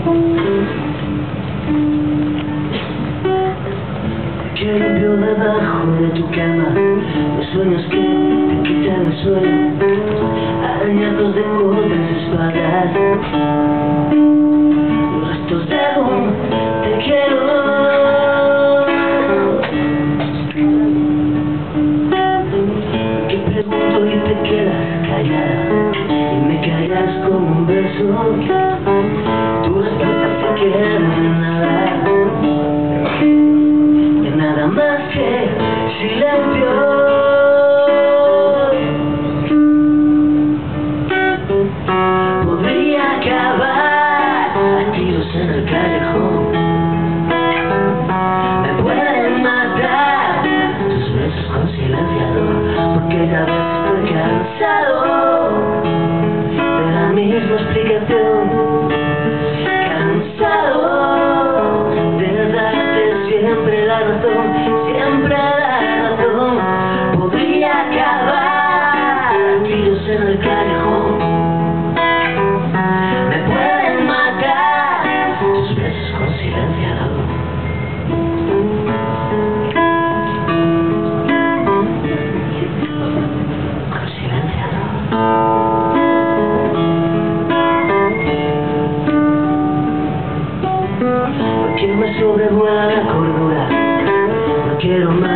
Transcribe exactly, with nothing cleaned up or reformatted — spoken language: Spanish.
Que limpio debajo de tu cama los sueños que te quitan el sueño, arañazos de otras espadas, los restos de un te quiero. Que pregunto y te quedas callada y me callas con un beso. Tu respuesta se queda en nada, en nada más que silencio. Podría acabar a tiros en el callejón. Me pueden matar tus besos con silenciador, porque ya ves estoy cansado de la misma explicación. Cansado de darte siempre la razón, siempre la razón. Podría acabar a tiros en el callejón. Me pueden matar tus besos con silenciador. Con silenciador. Porque me sobrevuela la cordura. No quiero más.